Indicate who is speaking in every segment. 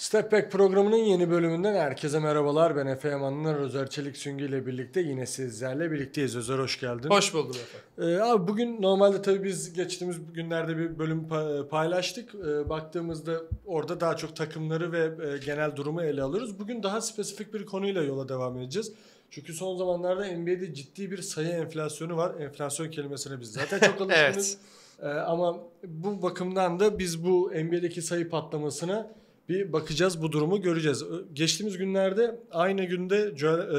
Speaker 1: Step Back programının yeni bölümünden herkese merhabalar. Ben Efe Yaman'ın Özer Çelik Süngü ile birlikte yine sizlerle birlikteyiz. Özer hoş geldin.
Speaker 2: Hoş buldum Efe.
Speaker 1: Abi bugün normalde tabii biz geçtiğimiz günlerde bir bölüm paylaştık. Baktığımızda orada daha çok takımları ve genel durumu ele alıyoruz. Bugün daha spesifik bir konuyla yola devam edeceğiz. Çünkü son zamanlarda NBA'de ciddi bir sayı enflasyonu var. Enflasyon kelimesine biz zaten çok alışkınız. Evet. Ama bu bakımdan da biz bu NBA'deki sayı patlamasına bir bakacağız, bu durumu göreceğiz. Geçtiğimiz günlerde aynı günde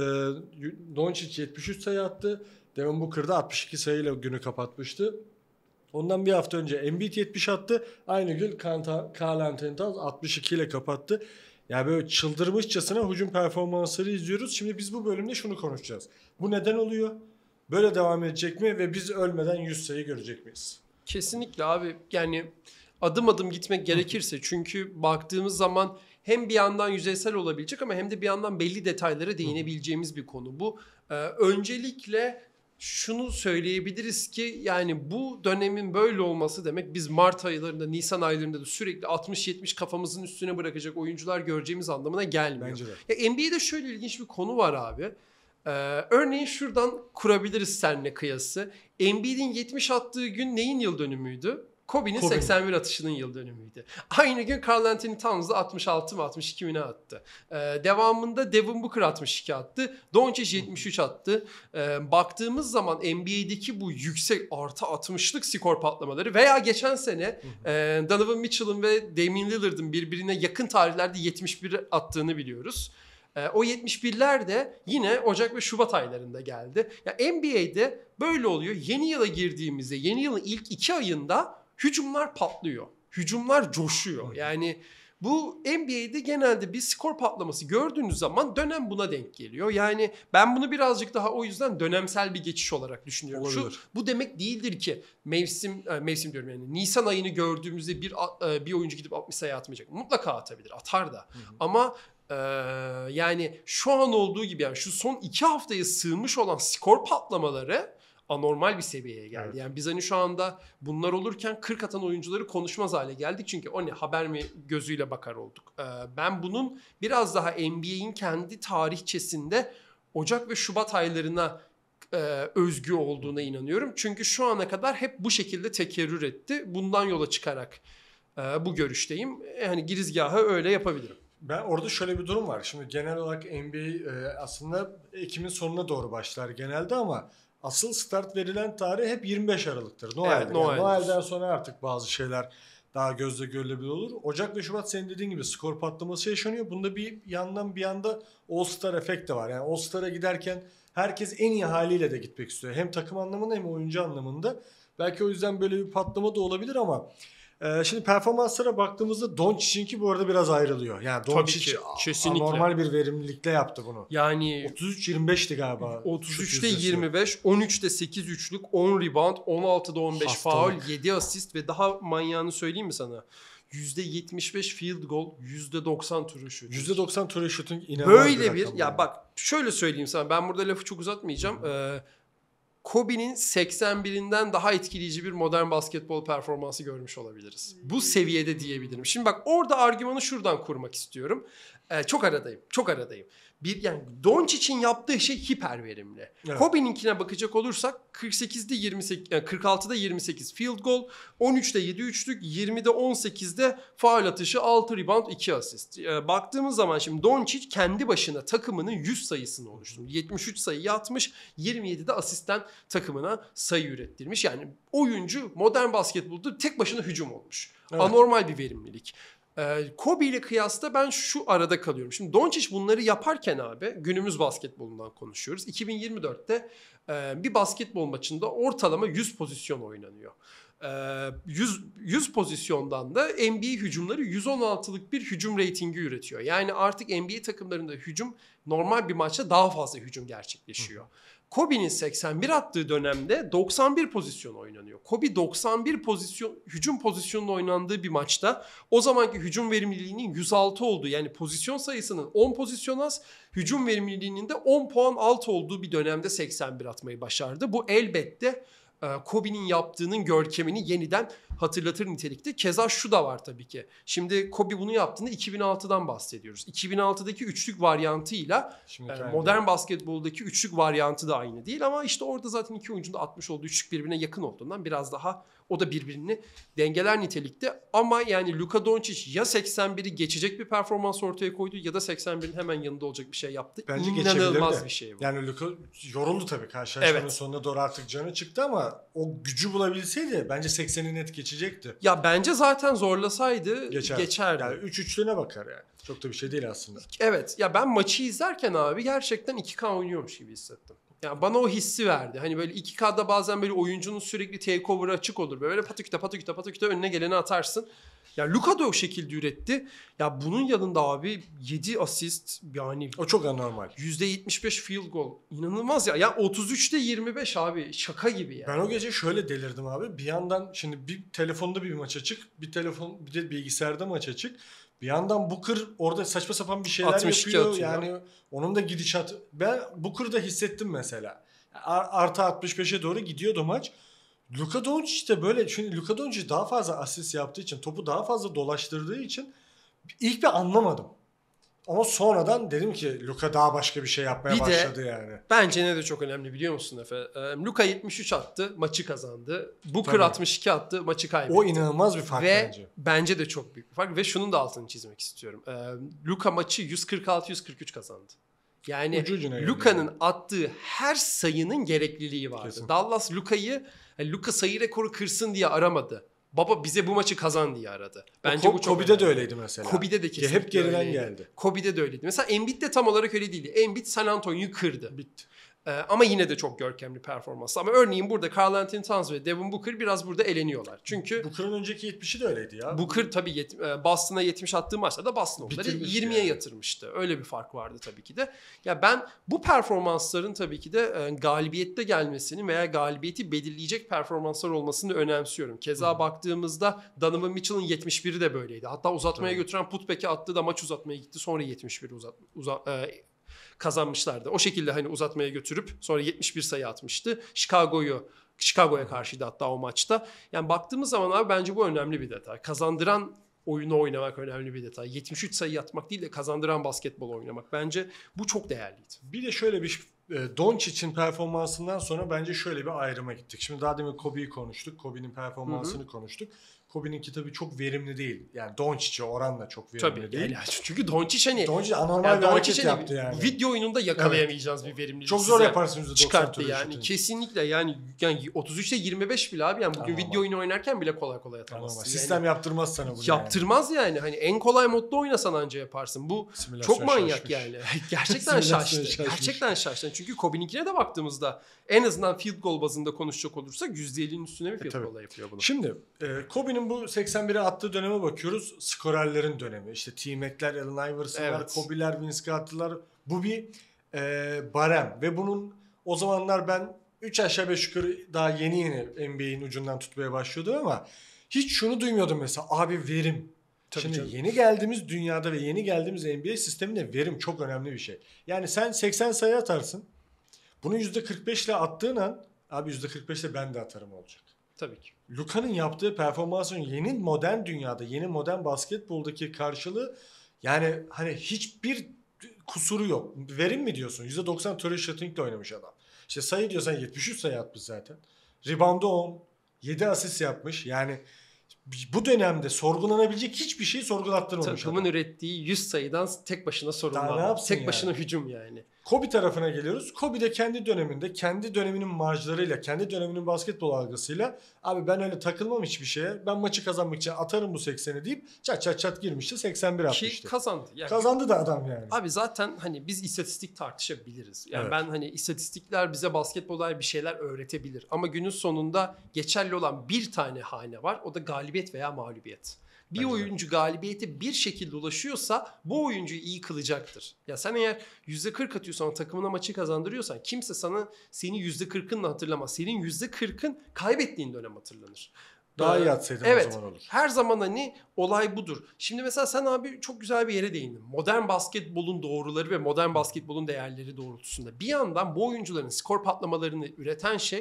Speaker 1: Doncic 73 sayı attı. Devin Booker da 62 sayıyla günü kapatmıştı. Ondan bir hafta önce Embiid 70 attı. Aynı gün Karl Anthony Towns 62 ile kapattı. Yani böyle çıldırmışçasına hücum performansları izliyoruz. Şimdi biz bu bölümde şunu konuşacağız. Bu neden oluyor? Böyle devam edecek mi ve biz ölmeden 100 sayı görecek miyiz?
Speaker 2: Kesinlikle abi. Yani adım adım gitmek gerekirse, çünkü baktığımız zaman hem bir yandan yüzeysel olabilecek ama hem de bir yandan belli detaylara değinebileceğimiz bir konu bu. Öncelikle şunu söyleyebiliriz ki yani bu dönemin böyle olması demek biz Mart aylarında, Nisan aylarında da sürekli 60-70 kafamızın üstüne bırakacak oyuncular göreceğimiz anlamına gelmiyor.
Speaker 1: Bence de.
Speaker 2: Ya NBA'de şöyle ilginç bir konu var abi. Örneğin şuradan kurabiliriz seninle kıyası. Embiid'in 70 attığı gün neyin yıl dönümüydü? Kobe'nin 81 atışının yıl dönümüydü. Aynı gün Karl Anthony Towns da 66 mı 62 mi ne attı. Devamında Devin Booker 62 attı. Doncic 73 attı. Baktığımız zaman NBA'deki bu yüksek artı 60'lık skor patlamaları veya geçen sene Donovan Mitchell'ın ve Damian Lillard'ın birbirine yakın tarihlerde 71 attığını biliyoruz. O 71'ler de yine Ocak ve Şubat aylarında geldi. Ya NBA'de böyle oluyor. Yeni yıla girdiğimizde, yeni yılın ilk 2 ayında hücumlar patlıyor. Hücumlar coşuyor. Yani bu NBA'de genelde bir skor patlaması gördüğünüz zaman dönem buna denk geliyor. Yani ben bunu birazcık daha o yüzden dönemsel bir geçiş olarak düşünüyorum. Bu demek değildir ki mevsim diyorum yani Nisan ayını gördüğümüzde bir oyuncu gidip 60 sayı atmayacak. Mutlaka atabilir, atar da. Ama yani şu an olduğu gibi, yani şu son 2 haftaya sığmış olan skor patlamaları anormal bir seviyeye geldi. Evet. Yani biz hani şu anda bunlar olurken 40 atan oyuncuları konuşmaz hale geldik. Çünkü o ne haber mi gözüyle bakar olduk. Ben bunun biraz daha NBA'in kendi tarihçesinde Ocak ve Şubat aylarına özgü olduğuna inanıyorum. Çünkü şu ana kadar hep bu şekilde tekerrür etti. Bundan yola çıkarak bu görüşteyim. Yani girizgahı öyle yapabilirim.
Speaker 1: Ben orada şöyle bir durum var. Şimdi genel olarak NBA aslında Ekim'in sonuna doğru başlar genelde ama asıl start verilen tarih hep 25 Aralık'tır. Noel'dir. Evet, Noel'den sonra artık bazı şeyler daha gözle görülebilir olur. Ocak ve Şubat senin dediğin gibi skor patlaması yaşanıyor. Bunda bir yandan bir yanda All-Star efekt de var. Yani All-Star'a giderken herkes en iyi haliyle de gitmek istiyor. Hem takım anlamında hem oyuncu anlamında. Belki o yüzden böyle bir patlama da olabilir ama şimdi performanslara baktığımızda Doncic'inki bu arada biraz ayrılıyor. Yani Doncic normal bir verimlilikle yaptı bunu.
Speaker 2: Yani
Speaker 1: 33-25'ti galiba.
Speaker 2: 33'te 25, 13'te 8 üçlük, 10 rebound, 16'da 15 faul, 7 asist ve daha manyağını söyleyeyim mi sana? %75 field goal, %90 true shooting.
Speaker 1: %90 true shooting inanılmaz
Speaker 2: böyle bir ya bak şöyle söyleyeyim sana, ben burada lafı çok uzatmayacağım. Kobe'nin 81'inden daha etkileyici bir modern basketbol performansı görmüş olabiliriz. Bu seviyede diyebilirim. Şimdi bak orada argümanı şuradan kurmak istiyorum. Çok aradayım. Yani Doncic'in yaptığı şey hiper verimli. Evet. Kobe'ninkine bakacak olursak 48'de 28, 46'da 28 field goal, 13'te 7 üçlük, 20'de 18'de faul atışı, 6 rebound, 2 asist. Baktığımız zaman şimdi Doncic kendi başına takımının 100 sayısını oluşturmuş. 73 sayı atmış, 27'de asistten takımına sayı ürettirmiş. Yani oyuncu modern basketbolda tek başına hücum olmuş. Evet. Anormal bir verimlilik. Kobe ile kıyasla ben şu arada kalıyorum. Şimdi Doncic bunları yaparken abi, günümüz basketbolundan konuşuyoruz. 2024'te bir basketbol maçında ortalama 100 pozisyon oynanıyor. 100 pozisyondan da NBA hücumları 116'lık bir hücum reytingi üretiyor. Yani artık NBA takımlarında hücum normal bir maçta daha fazla hücum gerçekleşiyor. Kobe'nin 81 attığı dönemde 91 pozisyon oynanıyor. Kobe 91 hücum pozisyonunun oynandığı bir maçta o zamanki hücum verimliliğinin 106 olduğu, yani pozisyon sayısının 10 pozisyon az, hücum verimliliğinin de 10 puan alt olduğu bir dönemde 81 atmayı başardı. Bu elbette Kobe'nin yaptığının görkemini yeniden hatırlatır nitelikte. Keza şu da var tabii ki. Şimdi Kobe bunu yaptığında 2006'dan bahsediyoruz. 2006'daki üçlük varyantıyla modern basketboldaki üçlük varyantı da aynı değil. Ama işte orada zaten iki oyuncunun da atmış olduğu üçlük birbirine yakın olduğundan biraz daha o da birbirini dengeler nitelikte. Ama yani Luka Doncic ya 81'i geçecek bir performans ortaya koydu ya da 81'in hemen yanında olacak bir şey yaptı.
Speaker 1: Bence
Speaker 2: İnanılmaz bir şey bu.
Speaker 1: Yani Luka yoruldu tabii karşılaşmanın
Speaker 2: Evet.
Speaker 1: sonuna doğru artık canı çıktı ama o gücü bulabilseydi bence 80'i net geçecekti.
Speaker 2: Ya bence zaten zorlasaydı
Speaker 1: Geçerdi.
Speaker 2: geçerdi.
Speaker 1: Yani 3-3'lüğüne bakar yani. Çok da bir şey değil aslında.
Speaker 2: Evet ya ben maçı izlerken abi gerçekten 2K oynuyormuş gibi hissettim. Yani bana o hissi verdi. Hani böyle 2K'da bazen böyle oyuncunun sürekli takeover'ı açık olur. Böyle pataküte önüne geleni atarsın. Ya Luka da o şekilde üretti. Ya bunun yanında abi 7 asist yani
Speaker 1: O çok anormal.
Speaker 2: %75 field goal. İnanılmaz ya. Ya 33'te 25 abi şaka gibi yani.
Speaker 1: Ben o gece şöyle delirdim abi. Bir yandan şimdi bir telefonda bir maç açık. Bir de bilgisayarda maç açık. Bir yandan Booker orada saçma sapan bir şeyler
Speaker 2: 62
Speaker 1: yapıyor.
Speaker 2: atıyor.
Speaker 1: Yani onun da gidişat. Ben Booker'da hissettim mesela. Artı 65'e doğru gidiyordu maç. Luka Doncic de böyle. Çünkü Luka Doncic daha fazla asist yaptığı için, topu daha fazla dolaştırdığı için ilk bir anlamadım. Ama sonradan dedim ki Luka daha başka bir şey yapmaya başladı yani.
Speaker 2: Bence ne de çok önemli biliyor musun Efe? Luka 73 attı, maçı kazandı. Booker
Speaker 1: Tabii.
Speaker 2: 62 attı, maçı kaybetti.
Speaker 1: O inanılmaz bir fark
Speaker 2: ve
Speaker 1: bence.
Speaker 2: bence de çok büyük bir fark. Ve şunun da altını çizmek istiyorum. Luka maçı 146-143 kazandı. Yani
Speaker 1: Ucu ucuna geldi
Speaker 2: Luka'nın
Speaker 1: yani.
Speaker 2: attığı her sayının gerekliliği vardı.
Speaker 1: Kesin.
Speaker 2: Dallas Luka sayı rekoru kırsın diye aramadı. Baba bize bu maçı kazan diye aradı. Bence bu çok
Speaker 1: Kobe'de de
Speaker 2: önemli.
Speaker 1: öyleydi mesela.
Speaker 2: Kobe'de de kesinlikle
Speaker 1: hep geriden
Speaker 2: öyleydi.
Speaker 1: geldi.
Speaker 2: Kobe'de de öyleydi. Mesela Embiid de tam olarak öyle değildi. Embiid San Antonio'yu kırdı.
Speaker 1: Bitti.
Speaker 2: Ama yine de çok görkemli performans. Ama örneğin burada Karl Anthony Towns ve Devin Booker biraz burada eleniyorlar. Çünkü
Speaker 1: Booker'ın önceki 70'i de öyleydi ya.
Speaker 2: Booker tabii Boston'a 70 attığı maçta da Boston onları
Speaker 1: Bitirmiş
Speaker 2: 20'ye
Speaker 1: yani.
Speaker 2: yatırmıştı. Öyle bir fark vardı tabii ki de. Ya ben bu performansların tabii ki de galibiyette gelmesini veya galibiyeti belirleyecek performanslar olmasını önemsiyorum. Keza baktığımızda Donovan Mitchell'ın 71'i de böyleydi. Hatta uzatmaya götüren putback'e attı da maç uzatmaya gitti. Sonra 71 kazanmışlardı. O şekilde hani uzatmaya götürüp sonra 71 sayı atmıştı. Chicago'ya karşıydı hatta o maçta. Yani baktığımız zaman abi bence bu önemli bir detay. Kazandıran oyunu oynamak önemli bir detay. 73 sayı atmak değil de kazandıran basketbol oynamak. Bence bu çok değerliydi.
Speaker 1: Bir de şöyle bir Doncic'in performansından sonra bence şöyle bir ayrıma gittik. Şimdi daha demin Kobe'yi konuştuk. Kobe'nin performansını konuştuk. Kobe'ninki tabii çok verimli değil. Yani Doncic'e oranla çok verimli
Speaker 2: Tabii.
Speaker 1: değil.
Speaker 2: Yani çünkü Doncic hani
Speaker 1: Doncic anormal bir hareket
Speaker 2: Doncic hani
Speaker 1: yaptı yani.
Speaker 2: video oyununda yakalayamayacağız bir verimlilik.
Speaker 1: Çok zor
Speaker 2: size
Speaker 1: yaparsın %90
Speaker 2: çıkarttı
Speaker 1: turret
Speaker 2: yani.
Speaker 1: şutunu.
Speaker 2: Kesinlikle yani 33'te 25 bile abi. Yani bugün
Speaker 1: Tamam.
Speaker 2: video oyunu oynarken bile kolay
Speaker 1: Ama
Speaker 2: atamazsın.
Speaker 1: sistem yaptırmaz sana bunu.
Speaker 2: Yaptırmaz yani. Hani en kolay modda oynasan anca yaparsın. Bu
Speaker 1: Simülasyon
Speaker 2: çok manyak
Speaker 1: şaşmış.
Speaker 2: yani. Gerçekten
Speaker 1: Simülasyon
Speaker 2: şaştı.
Speaker 1: şaşmış.
Speaker 2: Gerçekten şaştı. Çünkü Kobe'ninkine de baktığımızda en azından field goal bazında konuşacak olursak %50'nin üstüne bir field
Speaker 1: tabii.
Speaker 2: goal'la yapıyor bunu.
Speaker 1: Şimdi Kobe'nin bu 81'e attığı döneme bakıyoruz. Skorerlerin dönemi. İşte T-Mac'ler, Allen Iverson'lar,
Speaker 2: Evet.
Speaker 1: Kobe'ler, Vince Carter'lar. Bu bir barem. Ve bunun o zamanlar ben 3 aşağı 5 yukarı daha yeni NBA'in ucundan tutmaya başlıyordum ama hiç şunu duymuyordum mesela. Abi verim.
Speaker 2: Tabii
Speaker 1: Şimdi
Speaker 2: canım.
Speaker 1: yeni geldiğimiz dünyada ve yeni geldiğimiz NBA sisteminde verim çok önemli bir şey. Yani sen 80 sayı atarsın. Bunu %45 ile attığın an abi %45 ile ben de atarım olacak.
Speaker 2: Tabii ki.
Speaker 1: Luka'nın yaptığı performansın yeni modern dünyada, yeni modern basketboldaki karşılığı yani hani hiçbir kusuru yok. Verim mi diyorsun? %90 turret shooting ile oynamış adam. İşte sayı diyorsan 73 sayı atmış zaten. Rebound'u 10, 7 asist yapmış. Yani bu dönemde sorgulanabilecek hiçbir şey sorgulattırmamış
Speaker 2: Takımın
Speaker 1: adam.
Speaker 2: ürettiği 100 sayıdan tek başına sorumlu.
Speaker 1: Daha ne
Speaker 2: adam.
Speaker 1: yapsın
Speaker 2: Tek
Speaker 1: yani?
Speaker 2: başına hücum yani.
Speaker 1: Kobe tarafına geliyoruz. Kobe de kendi döneminde, kendi döneminin marjlarıyla, kendi döneminin basketbol algısıyla abi ben öyle takılmam hiçbir şeye. Ben maçı kazanmak için atarım bu 80'i deyip çat girmişti. 81
Speaker 2: Ki
Speaker 1: atmıştı.
Speaker 2: kazandı. Yani
Speaker 1: Kazandı da adam yani.
Speaker 2: Abi zaten hani biz istatistik tartışabiliriz. Yani
Speaker 1: Evet.
Speaker 2: ben hani istatistikler bize basketbolda bir şeyler öğretebilir. Ama günün sonunda geçerli olan bir tane hane var. O da galibiyet veya mağlubiyet. Bir
Speaker 1: Bence de.
Speaker 2: oyuncu galibiyete bir şekilde ulaşıyorsa bu oyuncuyu iyi kılacaktır. Ya sen eğer %40 atıyorsan takımına maçı kazandırıyorsan kimse senin %40'ınla hatırlamaz. Senin %40'ın kaybettiğin dönem hatırlanır.
Speaker 1: Daha iyi atsaydın
Speaker 2: Evet.
Speaker 1: o zaman olur.
Speaker 2: Her zaman hani olay budur. Şimdi mesela sen abi çok güzel bir yere değindin. Modern basketbolun doğruları ve modern basketbolun değerleri doğrultusunda. Bir yandan bu oyuncuların skor patlamalarını üreten şey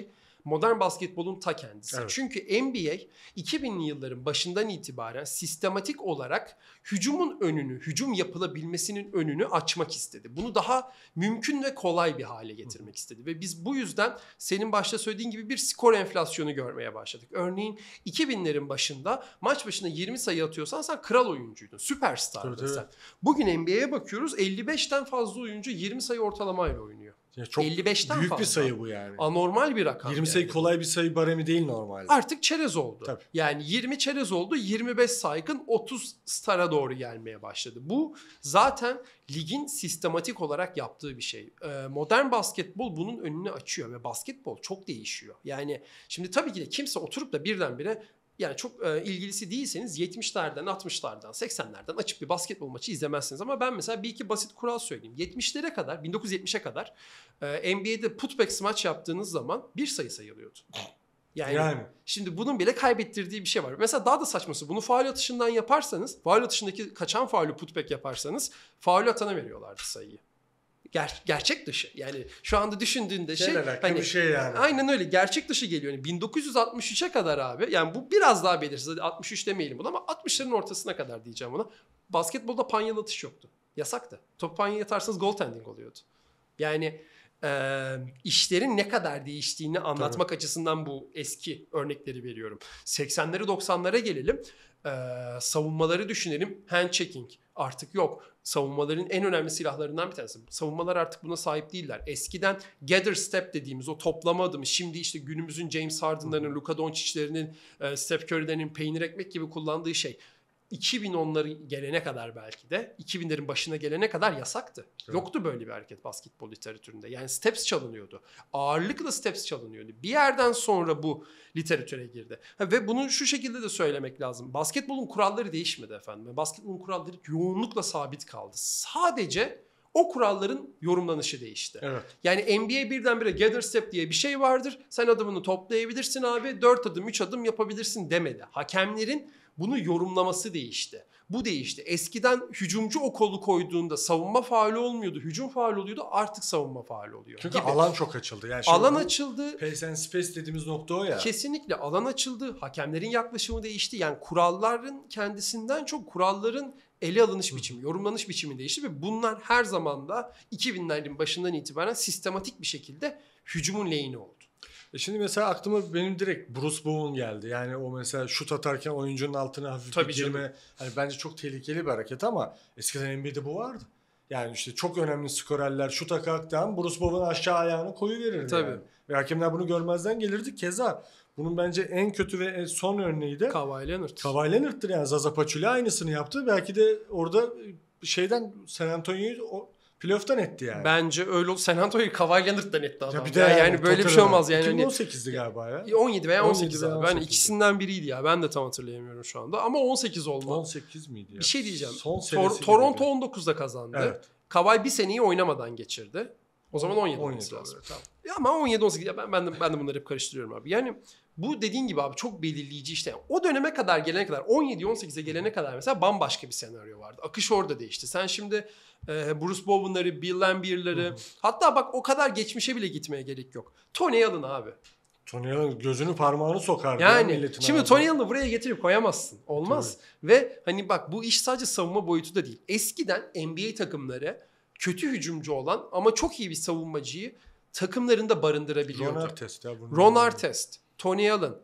Speaker 2: modern basketbolun ta kendisi.
Speaker 1: Evet.
Speaker 2: Çünkü NBA 2000'li yılların başından itibaren sistematik olarak hücumun önünü, hücum yapılabilmesinin önünü açmak istedi. Bunu daha mümkün ve kolay bir hale getirmek istedi. Ve biz bu yüzden senin başta söylediğin gibi bir skor enflasyonu görmeye başladık. Örneğin 2000'lerin başında maç başına 20 sayı atıyorsan sen kral oyuncuydun. Süperstardın sen. Bugün NBA'ye bakıyoruz, 55'ten fazla oyuncu 20 sayı ortalamayla oynuyor.
Speaker 1: Ya çok
Speaker 2: 55'ten
Speaker 1: büyük
Speaker 2: fazla.
Speaker 1: bir sayı bu yani.
Speaker 2: Anormal bir rakam.
Speaker 1: 20 sayı
Speaker 2: yani.
Speaker 1: kolay bir sayı baremi değil normalde.
Speaker 2: Artık çerez oldu.
Speaker 1: Tabii.
Speaker 2: Yani 20 çerez oldu, 25 saygın 30 star'a doğru gelmeye başladı. Bu zaten ligin sistematik olarak yaptığı bir şey. Modern basketbol bunun önünü açıyor ve basketbol çok değişiyor. Yani şimdi tabii ki de kimse oturup da birdenbire, yani çok ilgilisi değilseniz 70'lerden, 60'lardan, 80'lerden açıp bir basketbol maçı izlemezsiniz. Ama ben mesela bir iki basit kural söyleyeyim. 70'lere kadar, 1970'e kadar NBA'de putback smaç yaptığınız zaman bir sayı sayılıyordu. Yani şimdi bunun bile kaybettirdiği bir şey var. Mesela daha da saçması, bunu faul atışından yaparsanız, faul atışındaki kaçan faulü putback yaparsanız faul atana veriyorlardı sayıyı. Gerçek dışı. Yani şu anda düşündüğünde
Speaker 1: hani bir şey yani.
Speaker 2: Aynen öyle. Gerçek dışı geliyor. Yani 1963'e kadar abi. Yani bu biraz daha belirsiz. Hadi 63 demeyelim buna ama 60'ların ortasına kadar diyeceğim buna. Basketbolda panyalı atış yoktu. Yasaktı. Top panyaya atarsanız goaltending oluyordu. Yani işlerin ne kadar değiştiğini anlatmak açısından bu eski örnekleri veriyorum. 80'lere 90'lara gelelim. Savunmaları düşünelim. Hand checking artık yok. Savunmaların en önemli silahlarından bir tanesi. Savunmalar artık buna sahip değiller. Eskiden gather step dediğimiz o toplama adımı, şimdi işte günümüzün James Harden'larının, Luka Doncic'lerinin, Steph Curry'lerinin peynir ekmek gibi kullandığı şey 2010'ları gelene kadar, belki de 2000'lerin başına gelene kadar yasaktı. Evet. Yoktu böyle bir hareket basketbol literatüründe. Yani steps çalınıyordu. Ağırlıkla steps çalınıyordu. Bir yerden sonra bu literatüre girdi. Ve bunu şu şekilde de söylemek lazım. Basketbolun kuralları değişmedi efendim. Basketbolun kuralları yoğunlukla sabit kaldı. Sadece o kuralların yorumlanışı değişti.
Speaker 1: Evet.
Speaker 2: Yani NBA birdenbire gather step diye bir şey vardır. Sen adımını toplayabilirsin abi. 4 adım 3 adım yapabilirsin demedi. Hakemlerin bunu yorumlaması değişti. Bu değişti. Eskiden hücumcu o kolu koyduğunda savunma faulü olmuyordu. Hücum faulü oluyordu. Artık savunma faulü oluyor.
Speaker 1: Çünkü alan çok açıldı. Yani
Speaker 2: alan açıldı.
Speaker 1: Pace and space dediğimiz nokta o ya.
Speaker 2: Kesinlikle alan açıldı. Hakemlerin yaklaşımı değişti. Yani kuralların kendisinden çok kuralların ele alınış biçimi, yorumlanış biçimi değişti ve bunlar her zaman da 2000'lerin başından itibaren sistematik bir şekilde hücumun lehine oldu.
Speaker 1: Şimdi mesela aklıma benim direkt Bruce Bowen geldi. Yani o mesela şut atarken oyuncunun altına hafif bir girme. Hani bence çok tehlikeli bir hareket ama eskiden NBA'de bu vardı. Yani işte çok önemli skorerler şut atarken Bruce Bowen aşağı ayağını koyuverirdi.
Speaker 2: Tabii.
Speaker 1: Yani. Ve hakemler bunu görmezden gelirdi. Keza bunun bence en kötü ve son örneği de
Speaker 2: Kawhi Leonard.
Speaker 1: Kawhi Leonard'tır yani. Zaza Pachulia aynısını yaptı. Belki de orada San Antonio'yu playoff'tan etti yani.
Speaker 2: Bence öyle oldu. San Antonio'yu Kawhi Leonard'dan etti adam.
Speaker 1: Ya bir de
Speaker 2: yani böyle bir şey olmaz yani.
Speaker 1: 2018'di galiba ya.
Speaker 2: 17 veya 18 abi.
Speaker 1: 18'di.
Speaker 2: Yani ikisinden biriydi ya. Ben de tam hatırlayamıyorum şu anda. Ama 18 olmalı.
Speaker 1: 18 miydi ya?
Speaker 2: Bir şey diyeceğim.
Speaker 1: Son
Speaker 2: Toronto 19'da kazandı.
Speaker 1: Evet.
Speaker 2: Kawhi bir seneyi oynamadan geçirdi. O zaman 17 olması
Speaker 1: 17
Speaker 2: lazım.
Speaker 1: Tamam.
Speaker 2: Ya ama 17-18 ya ben de bunları hep karıştırıyorum abi. Yani bu dediğin gibi abi çok belirleyici işte. O döneme kadar gelene kadar 17-18'e gelene kadar mesela bambaşka bir senaryo vardı. Akış orada değişti. Sen şimdi Bruce Bowen'ları, Bill Laimbeer'ları hatta bak o kadar geçmişe bile gitmeye gerek yok. Tony Allen abi.
Speaker 1: Tony Allen gözünü parmağını sokardı.
Speaker 2: Yani şimdi Tony Allen'ı buraya getirip koyamazsın. Olmaz. Tabii. Ve hani bak bu iş sadece savunma boyutu da değil. Eskiden NBA takımları kötü hücumcu olan ama çok iyi bir savunmacıyı takımlarında barındırabiliyordu.
Speaker 1: Ron Artest ya.
Speaker 2: Ron Artest, Tony Allen,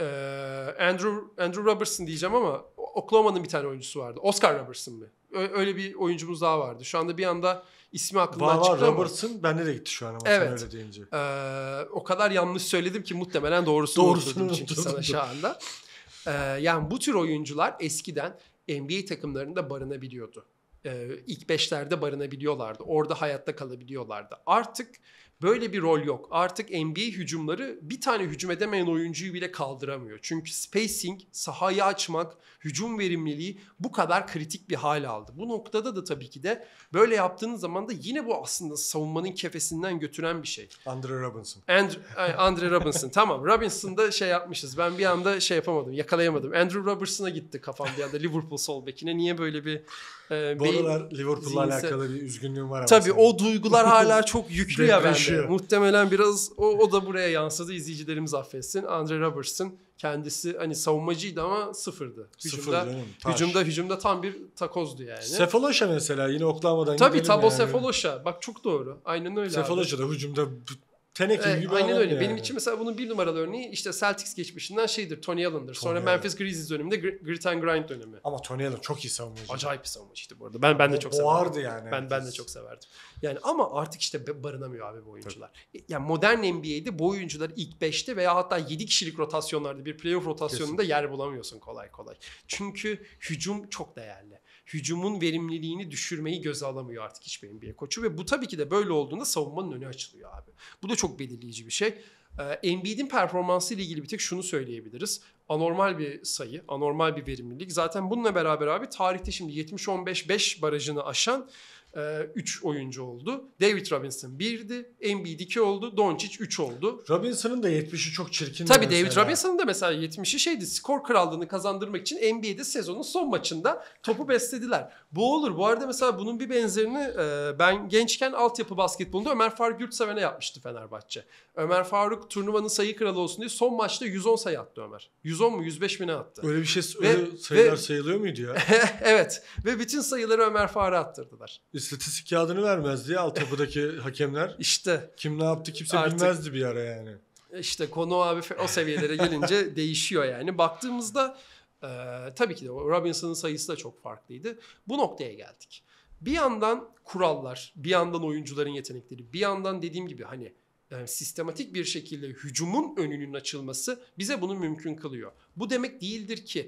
Speaker 2: Andrew Robertson diyeceğim ama Oklahoma'nın bir tane oyuncusu vardı. Oscar Robertson mı? Öyle bir oyuncumuz daha vardı. Şu anda bir anda ismi aklımdan çıktı ama.
Speaker 1: Robertson bende de gitti şu an ama
Speaker 2: evet.
Speaker 1: sen öyle deyince.
Speaker 2: O kadar yanlış söyledim ki muhtemelen doğrusunu unuttum çünkü sana şu anda. Yani bu tür oyuncular eskiden NBA takımlarında barınabiliyordu. İlk 5'lerde barınabiliyorlardı. Orada hayatta kalabiliyorlardı. Artık böyle bir rol yok. Artık NBA hücumları bir tane hücum edemeyen oyuncuyu bile kaldıramıyor. Çünkü spacing, sahayı açmak, hücum verimliliği bu kadar kritik bir hal aldı. Bu noktada da tabii ki de böyle yaptığınız zaman da yine bu aslında savunmanın kefesinden götüren bir şey.
Speaker 1: Andre Robinson.
Speaker 2: Andre Robinson. Tamam. Robinson'da şey yapmışız. Ben bir anda şey yapamadım. Yakalayamadım. Andrew Robertson'a gitti kafam bir anda. Liverpool sol bekine. Niye böyle bir
Speaker 1: bu aralar Liverpool'la alakalı bir üzgünlüğüm var ama.
Speaker 2: Tabii o duygular hala çok yüklü ya bende.
Speaker 1: yaşıyor.
Speaker 2: Muhtemelen biraz o da buraya yansıdı. İzleyicilerimiz affetsin. Andre Robertson kendisi hani savunmacıydı ama sıfırdı. Hücumda tam bir takozdu yani.
Speaker 1: Sefolosha mesela yine Oklahoma'dan
Speaker 2: Tabii
Speaker 1: gidelim
Speaker 2: Thabo
Speaker 1: yani.
Speaker 2: Sefolosha. Bak çok doğru. Aynen öyle
Speaker 1: Sefolosha da hücumda teneke gibi
Speaker 2: aynen öyle.
Speaker 1: yani.
Speaker 2: Benim için mesela bunun bir numaralı örneği işte Celtics geçmişinden şeydir. Tony Allen'dır. Sonra Memphis Grizzlies döneminde Grit and Grind dönemi.
Speaker 1: Ama Tony Allen çok iyi savunmacı.
Speaker 2: Acayip bir savunmacıydı bu arada. Ben de çok severdim.
Speaker 1: Boğardı yani.
Speaker 2: Ben de çok severdim. Yani ama artık işte barınamıyor abi bu oyuncular. Tabii. Yani modern NBA'de bu oyuncular ilk 5'te veya hatta 7 kişilik rotasyonlarda bir playoff rotasyonunda yer bulamıyorsun kolay kolay. Çünkü hücum çok değerli. Hücumun verimliliğini düşürmeyi göze alamıyor artık hiçbir NBA koçu ve bu tabii ki de böyle olduğunda savunmanın önü açılıyor abi. Bu da çok belirleyici bir şey. Embiid'in performansı ile ilgili bir tek şunu söyleyebiliriz. Anormal bir sayı, anormal bir verimlilik. Zaten bununla beraber abi tarihte şimdi 70-15-5 barajını aşan 3 oyuncu oldu. David Robinson 1'di, Embiid 2 oldu, Doncic 3 oldu.
Speaker 1: Robinson'ın da 70'i çok çirkin.
Speaker 2: Tabii David Robinson'ın da mesela 70'i şeydi, skor krallığını kazandırmak için NBA'de sezonun son maçında topu beslediler. Bu olur. Bu arada mesela bunun bir benzerini ben gençken altyapı basketbolunda Ömer Faruk Yurtseven'e yapmıştı Fenerbahçe. Ömer Faruk turnuvanın sayı kralı olsun diye son maçta 110 sayı attı Ömer. 110 mu 105 mi ne attı?
Speaker 1: Öyle bir şey öyle sayılar sayılıyor muydu ya?
Speaker 2: Evet. Ve bütün sayıları Ömer Faruk'a attırdılar.
Speaker 1: İstatistik kağıdını vermezdi ya altyapıdaki hakemler.
Speaker 2: İşte.
Speaker 1: Kim ne yaptı kimse bilmezdi bir ara yani.
Speaker 2: İşte konu abi o seviyelere gelince değişiyor yani. Baktığımızda tabii ki de Robinson'ın sayısı da çok farklıydı. Bu noktaya geldik. Bir yandan kurallar, bir yandan oyuncuların yetenekleri, bir yandan dediğim gibi hani sistematik bir şekilde hücumun önünün açılması bize bunu mümkün kılıyor. Bu demek değildir ki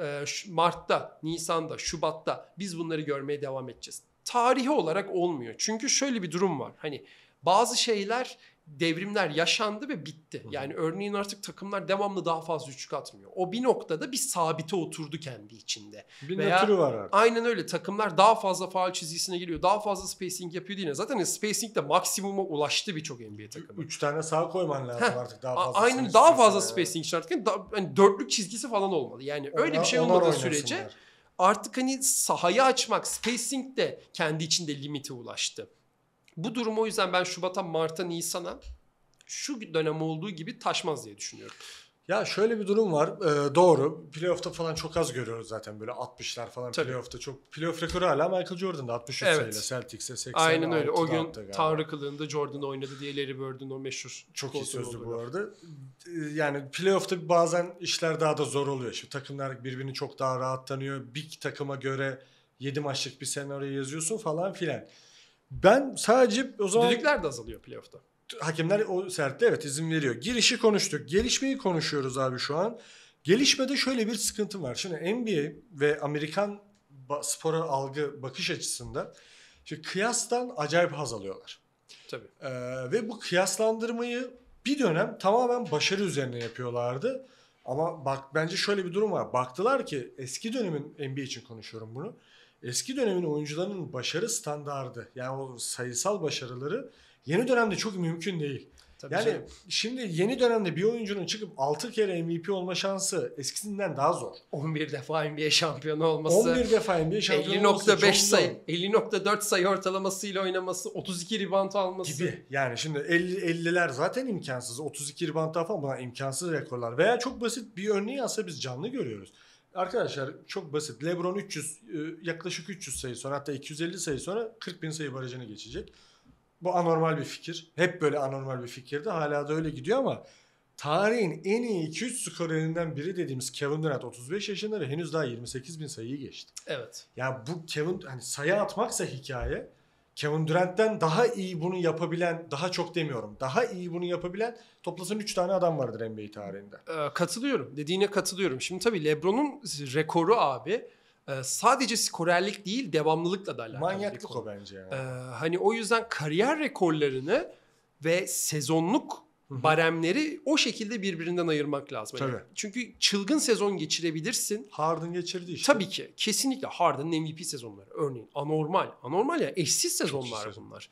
Speaker 2: Mart'ta, Nisan'da, Şubat'ta biz bunları görmeye devam edeceğiz. Tarihi olarak olmuyor. Çünkü şöyle bir durum var. Hani bazı şeyler, devrimler yaşandı ve bitti. Yani örneğin artık takımlar devamlı daha fazla üçlük atmıyor. O bir noktada bir sabite oturdu kendi içinde.
Speaker 1: Bir nötrü var artık.
Speaker 2: Aynen öyle. Takımlar daha fazla faul çizgisine geliyor. Daha fazla spacing yapıyor değil. Zaten spacing de maksimuma ulaştı birçok NBA takımı.
Speaker 1: 3 tane sağ koyman lazım artık daha fazla.
Speaker 2: Aynen daha fazla spacing için artık. Yani dörtlük çizgisi falan olmalı. Yani öyle bir şey olmadığı sürece artık hani sahayı açmak, spacing de kendi içinde limite ulaştı. Bu durum o yüzden ben Şubat'a, Mart'a, Nisan'a şu dönem olduğu gibi taşmaz diye düşünüyorum.
Speaker 1: Ya şöyle bir durum var. Doğru. Playoff'ta falan çok az görüyoruz zaten. Böyle 60'lar falan playoff'ta çok. Playoff rekoru hala Michael Jordan'da 63 sayıyla Celtics'e 80.
Speaker 2: Aynen öyle. O gün Tanrı kılığında Jordan oynadı diye Larry Bird'ün o meşhur.
Speaker 1: Çok iyi sözdü bu arada. Yani playoff'ta bazen işler daha da zor oluyor. Şimdi takımlar birbirini çok daha rahat tanıyor. Bir takıma göre 7 maçlık bir senaryo yazıyorsun falan filan. Ben sadece o zaman...
Speaker 2: Düdükler de azalıyor playoff'ta.
Speaker 1: Hakemler o sertte evet izin veriyor. Girişi konuştuk. Gelişmeyi konuşuyoruz abi şu an. Gelişmede şöyle bir sıkıntı var. Şimdi NBA ve Amerikan spora algı bakış açısında şimdi kıyastan acayip haz alıyorlar.
Speaker 2: Tabii.
Speaker 1: Ve bu kıyaslandırmayı bir dönem tamamen başarı üzerine yapıyorlardı. Ama bak bence şöyle bir durum var. Baktılar ki eski dönemin NBA için konuşuyorum bunu. Eski dönemin oyuncularının başarı standardı yani o sayısal başarıları yeni dönemde çok mümkün değil.
Speaker 2: Tabii
Speaker 1: yani
Speaker 2: canım.
Speaker 1: şimdi yeni dönemde bir oyuncunun çıkıp 6 kere MVP olma şansı eskisinden daha zor.
Speaker 2: 11 defa NBA şampiyonu olması.
Speaker 1: 11 defa NBA şampiyonu olması
Speaker 2: 50.5 sayı, 50.4 sayı ortalamasıyla oynaması, 32 rebound alması.
Speaker 1: Gibi. Yani şimdi 50'ler zaten imkansız. 32 rebound falan bunlar imkansız rekorlar. Veya çok basit bir örneği aslında biz canlı görüyoruz. Arkadaşlar çok basit. LeBron 300 yaklaşık 300 sayı sonra hatta 250 sayı sonra 40.000 sayı barajını geçecek. Bu anormal bir fikir. Hep böyle anormal bir fikirdi. Hala da öyle gidiyor ama tarihin en iyi 2-3 skorerinden biri dediğimiz Kevin Durant 35 yaşında ve henüz daha 28.000 sayıyı geçti.
Speaker 2: Evet.
Speaker 1: Yani bu Kevin hani sayı atmaksa hikaye Kevin Durant'ten daha iyi bunu yapabilen, daha çok demiyorum, daha iyi bunu yapabilen toplasan 3 tane adam vardır NBA tarihinde.
Speaker 2: Katılıyorum. Dediğine katılıyorum. Şimdi tabii LeBron'un rekoru abi sadece skorerlik değil devamlılıkla da alakalı.
Speaker 1: Manyaklık o bence yani.
Speaker 2: Hani o yüzden kariyer rekorlarını ve sezonluk baremleri o şekilde birbirinden ayırmak lazım. Yani çünkü çılgın sezon geçirebilirsin.
Speaker 1: Harden geçirdi işte.
Speaker 2: Tabii ki. Kesinlikle Harden'ın MVP sezonları. Örneğin anormal. Anormal ya eşsiz sezonlar bunlar.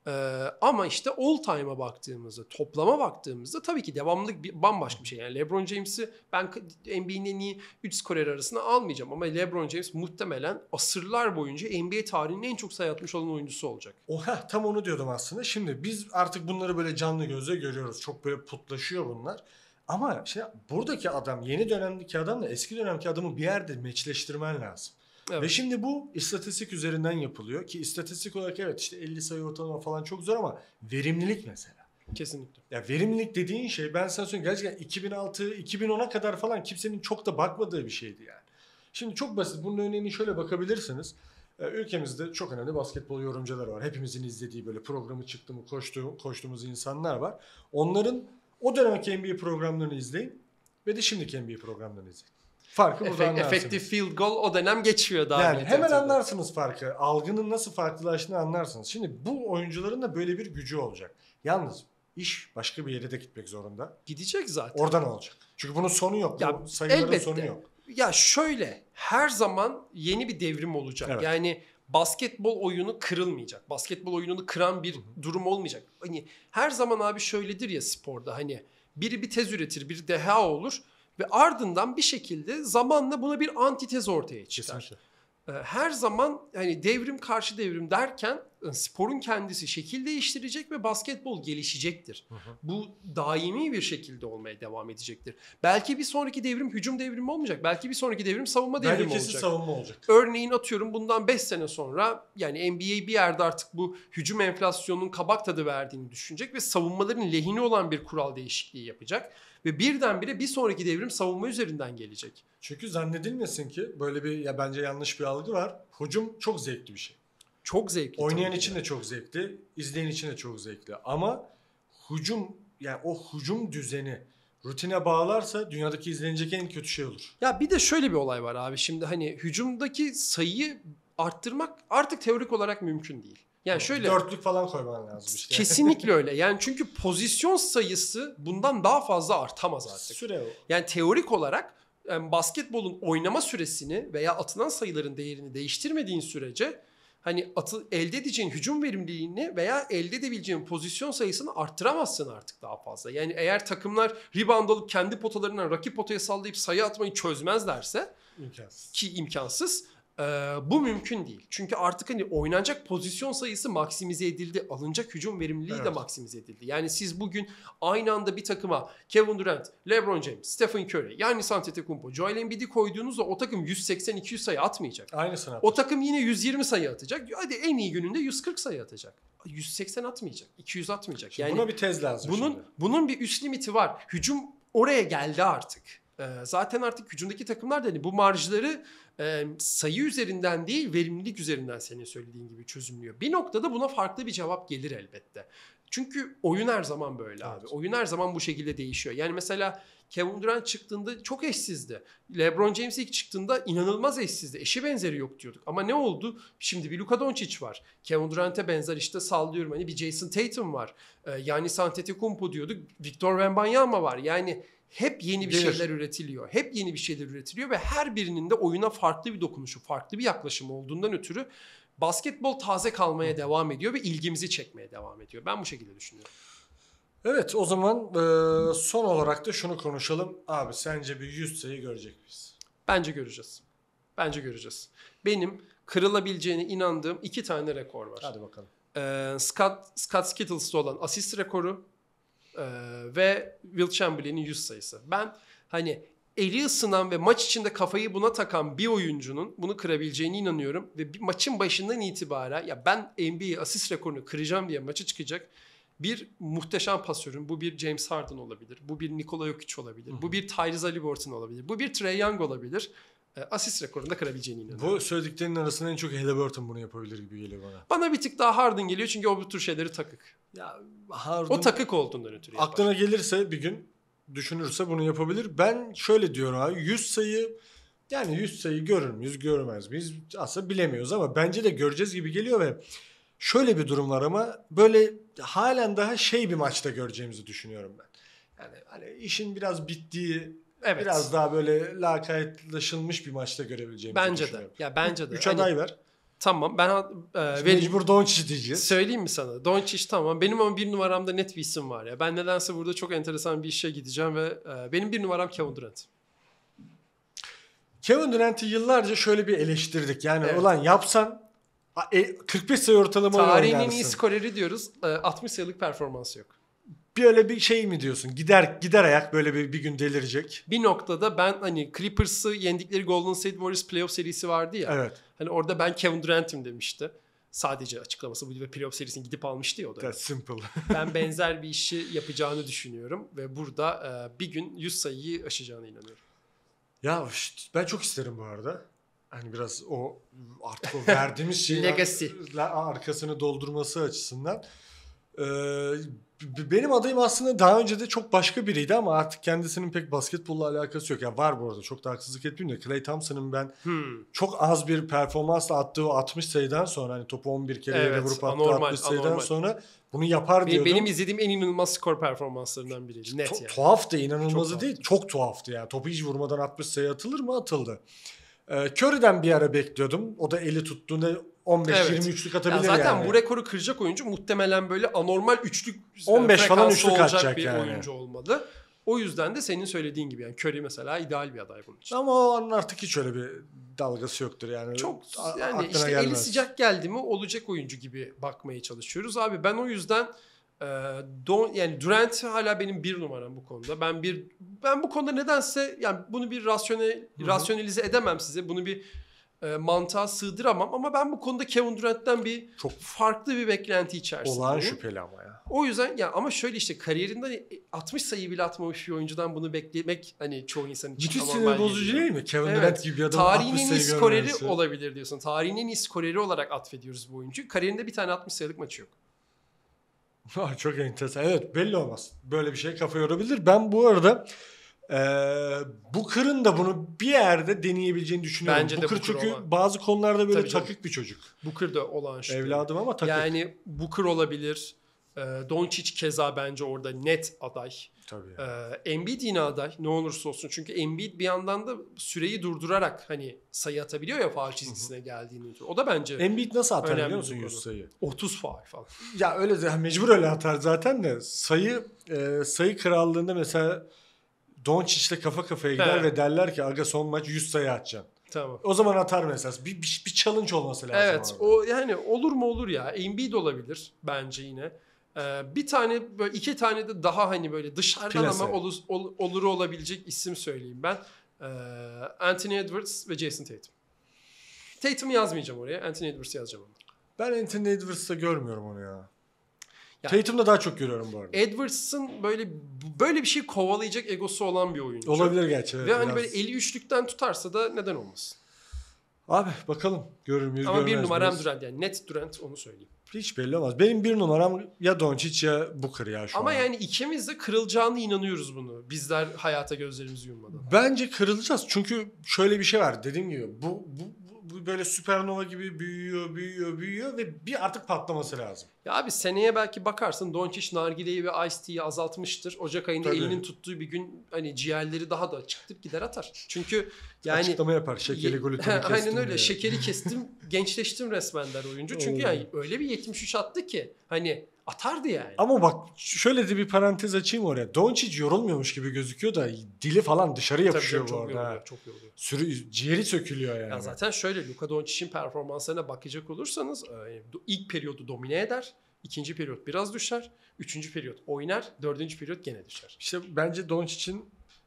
Speaker 2: Ama işte all time'a baktığımızda, toplama baktığımızda tabii ki devamlılık bambaşka bir şey. Yani LeBron James'i ben NBA'nin en iyi 3 skorer arasına almayacağım ama LeBron James muhtemelen asırlar boyunca NBA tarihinin en çok sayı atmış olan oyuncusu olacak.
Speaker 1: Oha, tam onu diyordum aslında. Şimdi biz artık bunları böyle canlı gözle görüyoruz. Çok böyle putlaşıyor bunlar. Ama buradaki adam, yeni dönemdeki adamla eski dönemki adamı bir yerde meçleştirmen lazım.
Speaker 2: Evet.
Speaker 1: Ve şimdi bu istatistik üzerinden yapılıyor ki istatistik olarak evet işte 50 sayı ortalama falan çok zor ama verimlilik mesela.
Speaker 2: Kesinlikle.
Speaker 1: Ya verimlilik dediğin şey, ben sana söyleyeyim, gerçekten 2006-2010'a kadar falan kimsenin çok da bakmadığı bir şeydi yani. Şimdi çok basit. Bunun örneğini şöyle bakabilirsiniz. Ülkemizde çok önemli basketbol yorumcuları var. Hepimizin izlediği, böyle programı çıktı mı koştuğumuz insanlar var. Onların o dönemki NBA programlarını izleyin ve de şimdiki NBA programlarını izleyin. Farkı burada anlarsınız.
Speaker 2: Effective field goal o dönem geçmiyor daha.
Speaker 1: Yani hemen anlarsınız farkı. Algının nasıl farklılaştığını anlarsınız. Şimdi bu oyuncuların da böyle bir gücü olacak. Yalnız iş başka bir yere de gitmek zorunda.
Speaker 2: Gidecek zaten.
Speaker 1: Oradan olacak. Çünkü bunun sonu yok.
Speaker 2: Ya,
Speaker 1: Bu sayıların
Speaker 2: elbette.
Speaker 1: sonu yok.
Speaker 2: Ya şöyle, her zaman yeni bir devrim olacak.
Speaker 1: Evet.
Speaker 2: Yani basketbol oyunu kırılmayacak. Basketbol oyununu kıran bir durum olmayacak. Hani her zaman abi şöyledir ya sporda, hani biri bir tez üretir, biri deha olur ve ardından bir şekilde zamanla buna bir antitez ortaya çıkar.
Speaker 1: Kesinlikle.
Speaker 2: Her zaman hani devrim karşı devrim derken sporun kendisi şekil değiştirecek ve basketbol gelişecektir. Bu daimi bir şekilde olmaya devam edecektir. Belki bir sonraki devrim hücum devrimi olmayacak. Belki bir sonraki devrim savunma devrimi
Speaker 1: Belki kesin
Speaker 2: olacak.
Speaker 1: savunma olacak.
Speaker 2: Örneğin atıyorum bundan 5 sene sonra yani NBA bir yerde artık bu hücum enflasyonunun kabak tadı verdiğini düşünecek ve savunmaların lehine olan bir kural değişikliği yapacak. Ve birdenbire bir sonraki devrim savunma üzerinden gelecek.
Speaker 1: Çünkü zannedilmesin ki böyle bir, ya bence yanlış bir algı var. Hücum çok zevkli bir şey.
Speaker 2: Çok zevkli.
Speaker 1: Oynayan için de çok zevkli, izleyen için de çok zevkli. Ama hücum, yani o hücum düzeni rutine bağlarsa dünyadaki izlenecek en kötü şey olur.
Speaker 2: Ya bir de şöyle bir olay var abi. Şimdi hani hücumdaki sayıyı arttırmak artık teorik olarak mümkün değil. Yani şöyle,
Speaker 1: dörtlük falan koyman lazım işte.
Speaker 2: kesinlikle öyle. Yani çünkü pozisyon sayısı bundan daha fazla artamaz artık.
Speaker 1: Süre o.
Speaker 2: Yani teorik olarak basketbolun oynama süresini veya atılan sayıların değerini değiştirmediğin sürece hani elde edeceğin hücum verimliliğini veya elde edebileceğin pozisyon sayısını arttıramazsın artık daha fazla. Yani eğer takımlar rebound alıp kendi potalarından rakip potaya sallayıp sayı atmayı çözmezlerse,
Speaker 1: İmkansız.
Speaker 2: ki imkansız, bu mümkün değil. Çünkü artık hani oynanacak pozisyon sayısı maksimize edildi. Alınacak hücum verimliliği de maksimize edildi. Yani siz bugün aynı anda bir takıma Kevin Durant, LeBron James, Stephen Curry, Giannis Antetokounmpo, Joel Embiid'i koyduğunuzda o takım 180-200 sayı atmayacak.
Speaker 1: Aynısını
Speaker 2: O takım yine 120 sayı atacak. Hadi en iyi gününde 140 sayı atacak. 180 atmayacak. 200 atmayacak.
Speaker 1: Şimdi
Speaker 2: Yani
Speaker 1: buna bir tez lazım şimdi.
Speaker 2: bunun bir üst limiti var. Hücum oraya geldi artık. Zaten artık hücumdaki takımlar da hani bu marjları sayı üzerinden değil verimlilik üzerinden senin söylediğin gibi çözümlüyor. Bir noktada buna farklı bir cevap gelir elbette. Çünkü oyun her zaman böyle abi. Oyun her zaman bu şekilde değişiyor. Yani mesela Kevin Durant çıktığında çok eşsizdi. LeBron James ilk çıktığında inanılmaz eşsizdi. Eşi benzeri yok diyorduk. Ama ne oldu? Şimdi bir Luka Doncic var. Kevin Durant'e benzer işte sallıyorum hani bir Jason Tatum var. Giannis Antetokounmpo diyorduk. Victor Wembanyama var. Yani hep yeni bir şeyler üretiliyor. Hep yeni bir şeyler üretiliyor ve her birinin de oyuna farklı bir dokunuşu, farklı bir yaklaşımı olduğundan ötürü basketbol taze kalmaya devam ediyor ve ilgimizi çekmeye devam ediyor. Ben bu şekilde düşünüyorum.
Speaker 1: Evet, o zaman son olarak da şunu konuşalım. Abi sence bir 100 sayı görecek miyiz?
Speaker 2: Bence göreceğiz. Bence göreceğiz. Benim kırılabileceğine inandığım 2 tane rekor var.
Speaker 1: Hadi bakalım.
Speaker 2: Scott Skittles'ta olan asist rekoru ve Will Chamberlain'in 100 sayısı. Ben hani eli ısınan ve maç içinde kafayı buna takan bir oyuncunun bunu kırabileceğine inanıyorum. Ve bir maçın başından itibaren ya ben NBA asist rekorunu kıracağım diye maça çıkacak bir muhteşem pasörün. Bu bir James Harden olabilir. Bu bir Nikola Jokic olabilir. Bu bir Tyrese Haliburton olabilir. Bu bir Trae Young olabilir. Asist rekorunu da kırabileceğine inanıyorum.
Speaker 1: Bu söylediklerinin arasında en çok Haliburton bunu yapabilir gibi geliyor bana.
Speaker 2: Bana bir tık daha Harden geliyor çünkü o bu tür şeyleri takık.
Speaker 1: Ya Harden,
Speaker 2: O takık olduğundan ötürü yapar.
Speaker 1: aklına gelirse bir gün düşünürse bunu yapabilir. Ben şöyle diyorum abi, 100 sayı, yani 100 sayı görür müyüz görmez miyiz aslında bilemiyoruz ama bence de göreceğiz gibi geliyor ve şöyle bir durum var ama böyle halen daha bir maçta göreceğimizi düşünüyorum ben. Yani hani işin biraz bittiği, biraz daha böyle lakaytlaşılmış bir maçta görebileceğimizi
Speaker 2: bence de.
Speaker 1: düşünüyorum.
Speaker 2: Ya bence de.
Speaker 1: 3 aday var.
Speaker 2: Tamam ben
Speaker 1: Mecbur Doncic diyeceğiz.
Speaker 2: söyleyeyim mi sana? Doncic tamam. Benim ama bir numaramda net bir isim var ya. Ben nedense burada çok enteresan bir işe gideceğim ve benim bir numaram Kevin Durant.
Speaker 1: Kevin Durant'i yıllarca şöyle bir eleştirdik. Yani
Speaker 2: Evet.
Speaker 1: ulan yapsan 45 sayı ortalama
Speaker 2: Tarihin en
Speaker 1: oynarsın.
Speaker 2: iyi skoreri diyoruz. 60 sayılık performansı yok.
Speaker 1: Böyle bir şey mi diyorsun? Gider ayak böyle bir gün delirecek.
Speaker 2: Bir noktada ben hani Clippers'ı yendikleri Golden State Warriors playoff serisi vardı ya.
Speaker 1: Evet.
Speaker 2: Hani orada ben Kevin Durant'im demişti. Sadece açıklaması buydu ve playoff serisini gidip almıştı ya o da.
Speaker 1: That's simple.
Speaker 2: Ben benzer bir işi yapacağını düşünüyorum ve burada bir gün 100 sayıyı aşacağına inanıyorum.
Speaker 1: Ya ben çok isterim bu arada. Hani biraz artık o verdiğimiz şeyin
Speaker 2: Legacy.
Speaker 1: arkasını doldurması açısından. Benim adayım aslında daha önce de çok başka biriydi ama artık kendisinin pek basketbolla alakası yok. Yani var bu arada, çok da haksızlık etmeyeyim de Klay Thompson'ın ben çok az bir performansla attığı o 60 sayıdan sonra, hani topu 11 kere yere vurup attığı 60 sayıdan sonra bunu yapar diyordum.
Speaker 2: Benim izlediğim en inanılmaz skor performanslarından biriydi. Net yani.
Speaker 1: Tuhaftı, inanılmazı
Speaker 2: Çok
Speaker 1: değil. Çok tuhaftı yani. Topu hiç vurmadan 60 sayı atılır mı? Atıldı. Curry'den bir ara bekliyordum. O da eli tuttuğunda 15-23'lük atabilir
Speaker 2: zaten
Speaker 1: yani.
Speaker 2: Zaten bu rekoru kıracak oyuncu muhtemelen böyle anormal üçlük
Speaker 1: 15 falan
Speaker 2: frekansı
Speaker 1: üçlük
Speaker 2: olacak
Speaker 1: atacak
Speaker 2: bir
Speaker 1: yani.
Speaker 2: oyuncu olmalı. O yüzden de senin söylediğin gibi yani Curry mesela ideal bir aday bunun için.
Speaker 1: Ama o an artık hiç öyle bir dalgası yoktur yani.
Speaker 2: Çok yani
Speaker 1: aklına
Speaker 2: işte
Speaker 1: gelmez.
Speaker 2: eli sıcak geldi mi olacak oyuncu gibi bakmaya çalışıyoruz. Abi ben o yüzden yani Durant hala benim bir numaram bu konuda. Ben bu konuda nedense yani bunu bir rasyonelize edemem size. Bunu bir mantığa sığdıramam ama ben bu konuda Kevin Durant'ten çok farklı bir beklenti içerisindeyim.
Speaker 1: Olağan şüpheli ama ya.
Speaker 2: O yüzden ya ama şöyle işte kariyerinde 60 sayı bile atmamış bir oyuncudan bunu beklemek hani çoğu insan için
Speaker 1: müthiş
Speaker 2: normal
Speaker 1: sinir bozucu değil mi? Kevin Durant gibi bir adam
Speaker 2: tarihin
Speaker 1: 60
Speaker 2: en iyi
Speaker 1: sayı
Speaker 2: skoreri
Speaker 1: görmesi.
Speaker 2: olabilir diyorsun. Tarihin en iyi skoreri olarak atfediyoruz bu oyuncuyu. Kariyerinde bir tane 60 sayılık maçı yok.
Speaker 1: Çok enteresan. Evet, belli olmaz. Böyle bir şey kafa yorabilir. Ben bu arada Booker'ın da bunu bir yerde deneyebileceğini düşünüyorum.
Speaker 2: Bence de
Speaker 1: Booker
Speaker 2: Booker
Speaker 1: çünkü
Speaker 2: olan.
Speaker 1: bazı konularda böyle
Speaker 2: Tabii canım.
Speaker 1: takık bir çocuk.
Speaker 2: Booker da olağan şüpheli.
Speaker 1: Evladım ama takık.
Speaker 2: Yani Booker olabilir. Doncic keza bence orada net aday.
Speaker 1: Tabii yani.
Speaker 2: Embiid yine aday ne olursa olsun. Çünkü Embiid bir yandan da süreyi durdurarak hani sayı atabiliyor ya faul çizgisine geldiğini. O da bence
Speaker 1: Embiid nasıl atar
Speaker 2: önemli
Speaker 1: biliyor musun
Speaker 2: bir
Speaker 1: 100
Speaker 2: konu.
Speaker 1: sayı?
Speaker 2: 30 faul falan.
Speaker 1: Ya öyle de mecbur öyle atar zaten de sayı krallığında mesela Doncic'le kafa kafaya gider ve derler ki aga son maç 100 sayı atacaksın.
Speaker 2: Tamam.
Speaker 1: O zaman atar mesela. Bir challenge olması lazım.
Speaker 2: Evet, o yani olur mu olur ya. Embiid olabilir bence yine. Bir tane böyle 2 tane de daha hani böyle dışarıdan
Speaker 1: Plase.
Speaker 2: ama oluru olabilecek isim söyleyeyim ben. Anthony Edwards ve Jason Tatum. Tatum'u yazmayacağım oraya. Anthony Edwards'ı yazacağım ama.
Speaker 1: Ben Anthony Edwards'ta görmüyorum onu ya.
Speaker 2: Ya,
Speaker 1: Tatum'da daha çok görüyorum bu arada.
Speaker 2: Edwards'ın böyle bir şey kovalayacak egosu olan bir oyuncu.
Speaker 1: Olabilir gerçi. Evet,
Speaker 2: ve hani
Speaker 1: biraz.
Speaker 2: böyle eli üçlükten tutarsa da neden olmasın.
Speaker 1: Abi bakalım görür müyüz
Speaker 2: Ama bir
Speaker 1: görmez
Speaker 2: numaram
Speaker 1: miyiz?
Speaker 2: Durant yani net Durant onu söyleyeyim.
Speaker 1: Hiç belli olmaz. Benim bir numaram ya Doncic ya Booker ya şu
Speaker 2: Ama
Speaker 1: an.
Speaker 2: yani ikimiz de kırılacağını inanıyoruz bunu. Bizler hayata gözlerimizi yummadan.
Speaker 1: Bence kırılacağız. Çünkü şöyle bir şey var. Dediğim gibi bu böyle süpernova gibi büyüyor ve bir artık patlaması lazım.
Speaker 2: Ya abi seneye belki bakarsın Doncic nargileyi ve Ice Tea'yi azaltmıştır. Ocak ayında
Speaker 1: Tabii.
Speaker 2: elinin tuttuğu bir gün hani ciğerleri daha da çıkıp gider atar. Çünkü yani
Speaker 1: Açıklama yapar. Şekeri gluteni kestim.
Speaker 2: aynen öyle.
Speaker 1: diye.
Speaker 2: Şekeri kestim, gençleştim resmen der oyuncu. Çünkü yani öyle bir 73 attı ki hani atardı yani.
Speaker 1: Ama bak şöyle de bir parantez açayım oraya. Doncic yorulmuyormuş gibi gözüküyor da dili falan dışarı yapışıyor
Speaker 2: Tabii
Speaker 1: bu
Speaker 2: canım,
Speaker 1: arada.
Speaker 2: çok yoruluyor.
Speaker 1: Ciğeri sökülüyor yani.
Speaker 2: Ya zaten şöyle Luka Doncic'in performanslarına bakacak olursanız ilk periyodu domine eder. İkinci periyot biraz düşer. Üçüncü periyot oynar. Dördüncü periyot gene düşer.
Speaker 1: İşte bence Doncic'in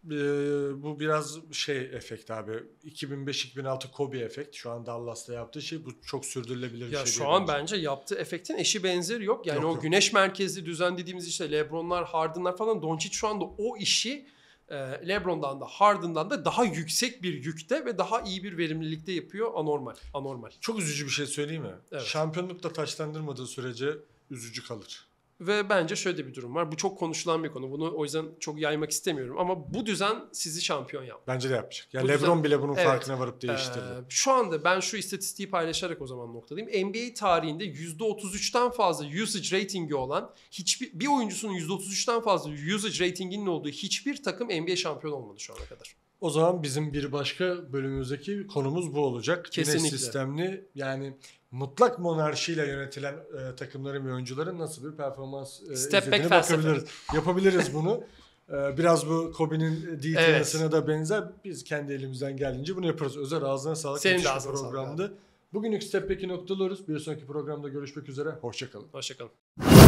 Speaker 1: bu biraz efekt abi. 2005-2006 Kobe efekt. Şu an Dallas'ta yaptığı şey bu çok sürdürülebilir bir
Speaker 2: Ya
Speaker 1: şey
Speaker 2: şu
Speaker 1: değil
Speaker 2: an bence yaptığı efektin eşi benzeri yok. Yani
Speaker 1: Yok,
Speaker 2: o
Speaker 1: yok.
Speaker 2: güneş merkezli düzen dediğimiz işte LeBron'lar, Harden'lar falan Doncic şu anda o işi LeBron'dan da Harden'dan da daha yüksek bir yükte ve daha iyi bir verimlilikte yapıyor. Anormal.
Speaker 1: Çok üzücü bir şey söyleyeyim mi?
Speaker 2: Evet.
Speaker 1: Şampiyonlukla taçlandırmadığı sürece üzücü kalır.
Speaker 2: Ve bence şöyle bir durum var. Bu çok konuşulan bir konu. Bunu o yüzden çok yaymak istemiyorum. Ama bu düzen sizi şampiyon yaptı.
Speaker 1: Bence de yapacak. Ya
Speaker 2: Bu
Speaker 1: LeBron
Speaker 2: düzen-
Speaker 1: bile bunun
Speaker 2: Evet.
Speaker 1: farkına varıp değiştirdi.
Speaker 2: Şu anda ben şu istatistiği paylaşarak o zaman noktadayım. NBA tarihinde %33'ten fazla usage ratingi olan bir oyuncusunun %33'ten fazla usage ratinginin olduğu hiçbir takım NBA şampiyon olmadı şu ana kadar.
Speaker 1: O zaman bizim bir başka bölümümüzdeki konumuz bu olacak.
Speaker 2: Kesinlikle.
Speaker 1: Güneş sistemli, yani mutlak monarşiyle yönetilen takımların ve oyuncuların nasıl bir performans
Speaker 2: Step
Speaker 1: izlediğine
Speaker 2: back felsefe.
Speaker 1: bakabiliriz. Yapabiliriz bunu. Biraz bu Kobe'nin detailsine
Speaker 2: Evet.
Speaker 1: da benzer. Biz kendi elimizden geldiğince bunu yaparız. Özer, ağzına sağlık.
Speaker 2: Senin de
Speaker 1: Müthiş bir
Speaker 2: ağzına sağlık
Speaker 1: programdı. Bugünlük Step Back'i noktalıyoruz. Bir sonraki programda görüşmek üzere. Hoşça kalın.
Speaker 2: Hoşçakalın.